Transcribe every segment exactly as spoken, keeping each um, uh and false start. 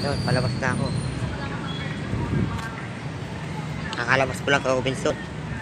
Yun, palabas na ako. Nakalabas ko lang ka Robinson.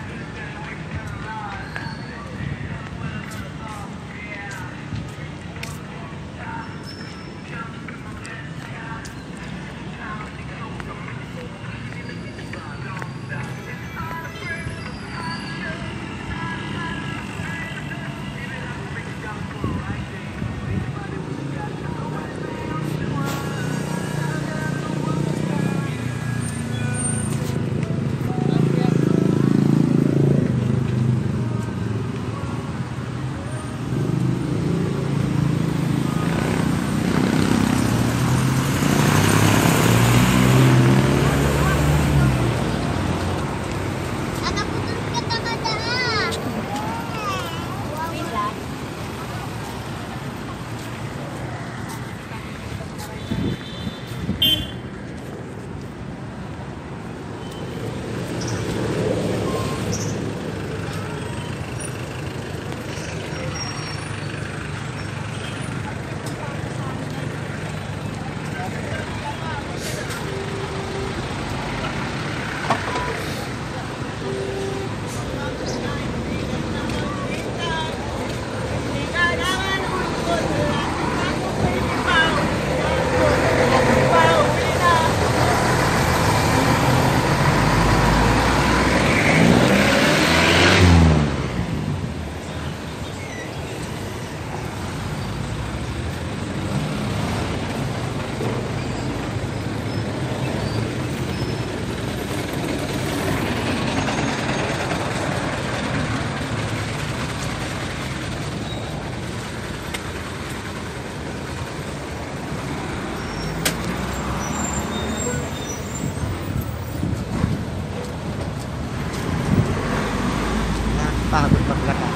Pagod maglakad.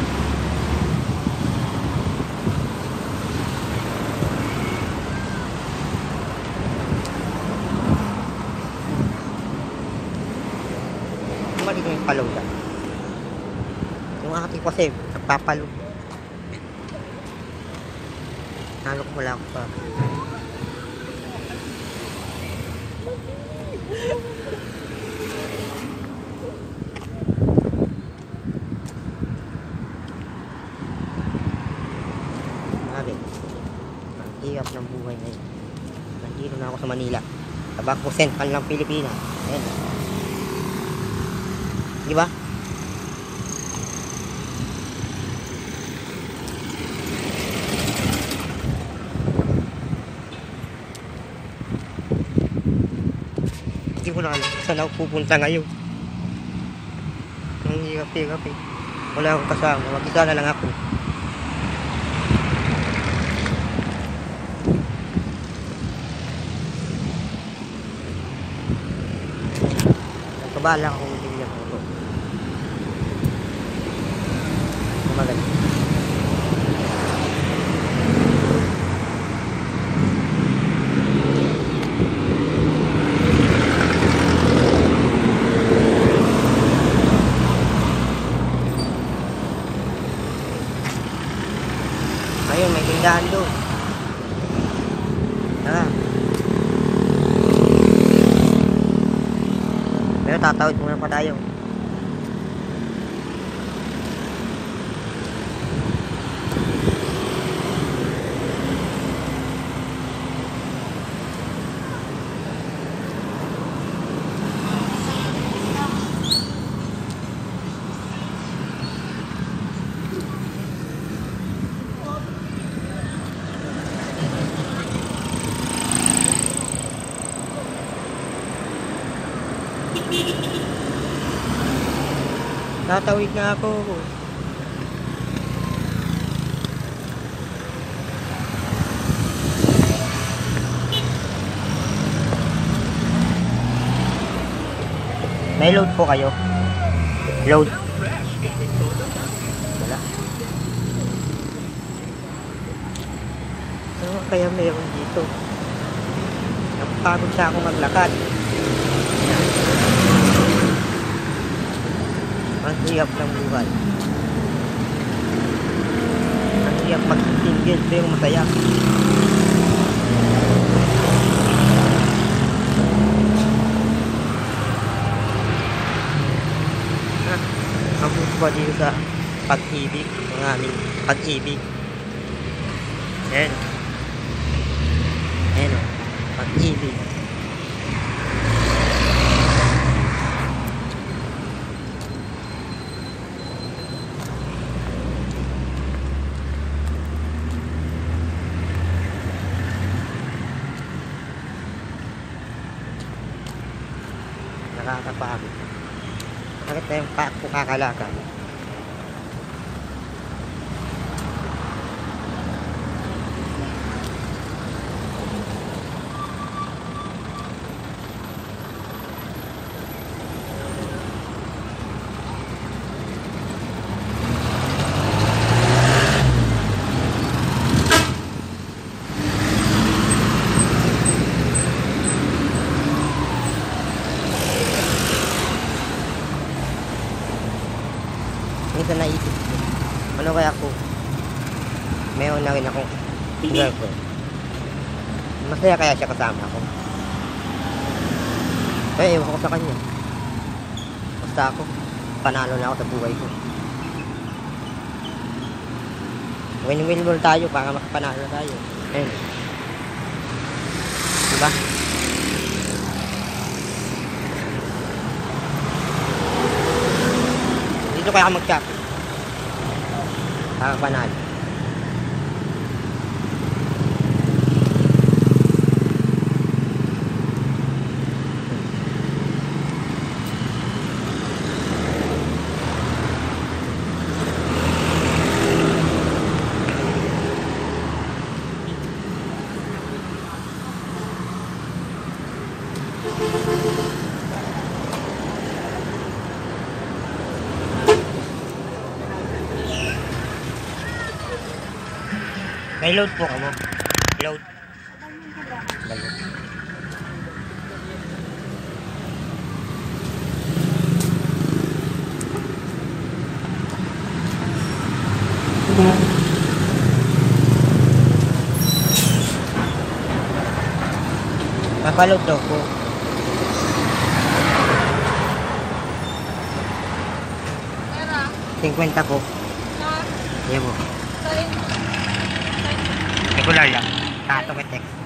Mali ko yung palaw lang. Yung aking kasi nagpapalaw. Nalok mo lang ako pa. Ang hirap ng buhay ngayon. Nandito na ako sa Manila. Sa Bangko Sentral ng Pilipinas. Ayan. Di ba? Hindi ko na alam saan ako pupunta ngayon. Ang hirap-hirap eh. Wala akong kasama. Mag-isa na lang ako. Bala akong hindi niya po. Magaling. Ayun, may tindahan doon. Tara. Pero tatawid muna pa tayo. Tatawid na ako. May load po kayo? Load? Wala. Ano kaya meron dito? Napagod sa ako maglakad. Ang hirap ng buhay. Ang hirap mag-single pero masaya. po dito sa Pag-ibig, ng aming Pag-ibig. Ayan. Ayan o, Pag-ibig. Nakakapagod. Bakit na yung pa ako kakalakal? Minsan naisip ko, ano kaya ako, mayroon na rin akong girlfriend. Masaya kaya siya kasama ako. Eh, ewan ko sa kanya. Basta ako, panalo na ako sa buhay ko. Win-win goal tayo para makapanalo tayo. Ayun. Diba? Dito kaya ako mag-shop para panalo. May load po ka mo. Load. Dalo. Papaload daw po. fifty po. Yan po. Regular lang. Tato ka text.